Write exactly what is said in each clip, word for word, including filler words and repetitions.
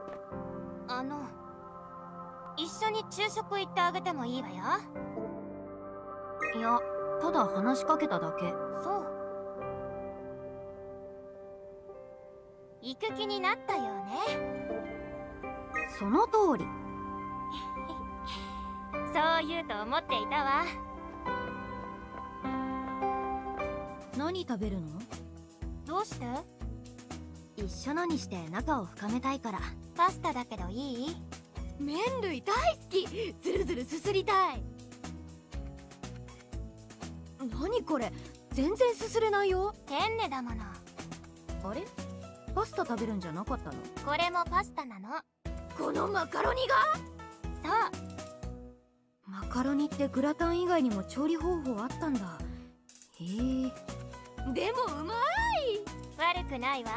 あの一緒に昼食行ってあげてもいいわよ。 いや、ただ話しかけただけ。 そう、行く気になったようね。 その通り。 そう言うと思っていたわ。 何食べるの？ どうして？ 一緒のにして仲を深めたいから。 パスタだけどいい？ 麺類大好き。ずるずるすすりたい。何これ、全然すすれないよ。 ペンネだもの。 あれ、パスタ食べるんじゃなかったの？ これもパスタなの。 このマカロニが？ そう。 マカロニってグラタン以外にも調理方法あったんだ。へえ。でもうまい。 悪くないわ。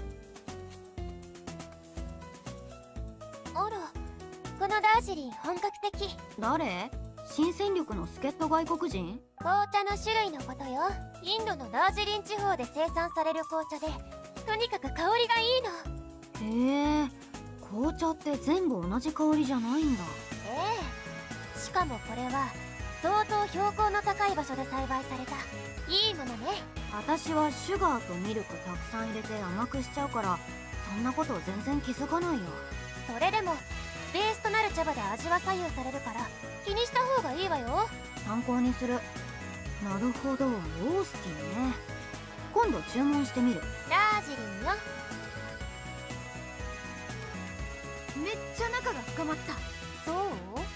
あら、このダージリン本格的。 誰？新戦力の助っ人外国人？ 紅茶の種類のことよ。インドのダージリン地方で生産される紅茶で、とにかく香りがいいの。 へえ、紅茶って全部同じ香りじゃないんだ。 ええ、しかもこれは相当標高の高い場所で栽培されたいいものね。 私はシュガーとミルクたくさん入れて甘くしちゃうから、そんなこと全然気づかないよ。 それでもベースとなる茶葉で味は左右されるから気にした方がいいわよ。 参考にする。なるほど、オースティンね。今度注文してみる。 ダージリンよ。 めっちゃ仲が深まった。 そう？